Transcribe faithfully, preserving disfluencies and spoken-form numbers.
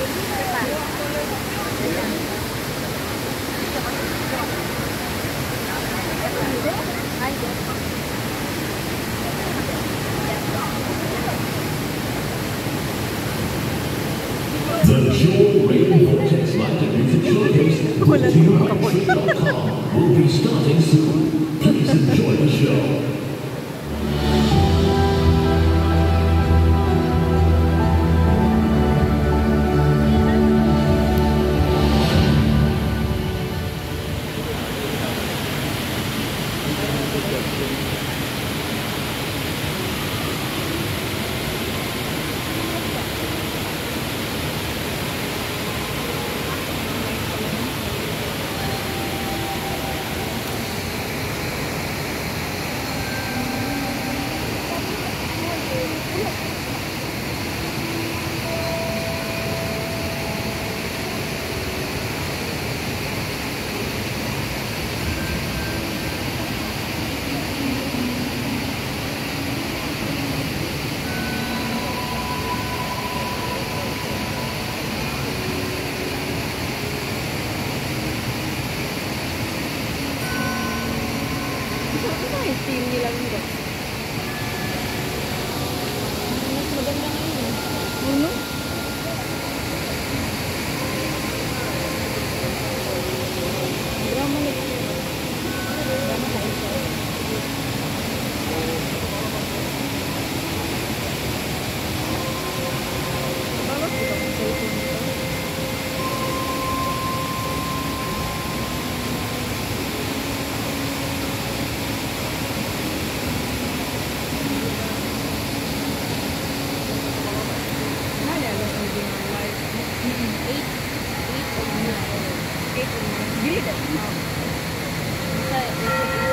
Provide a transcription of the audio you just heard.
The Joy Radio Vortex Light and Music Showcase brought to you by Trip dot com will be starting soon. Please enjoy the show. Team nila dito. Mas maganda ngayon. Ano? Drama nila. Drama na ito. Bakit dito kung sa ito nito? Eight, eight or nine. Eight or nine. Bili ka. Basta